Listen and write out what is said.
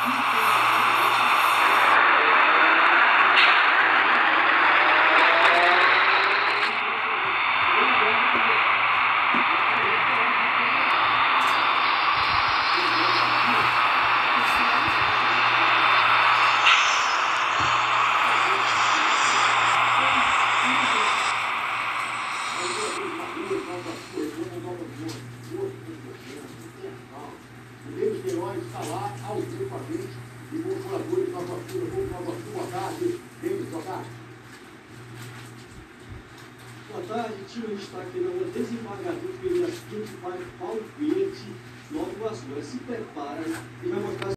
O Queiroz está lá, ao vivo com a gente, e com os moradores da Nova Sul, boa tarde, Denis, boa tarde. Boa tarde, tio, a gente está aqui na desembargador Ferias Quinto, Paulo Verde, Nova Iguaçu. Se prepara e vai mostrar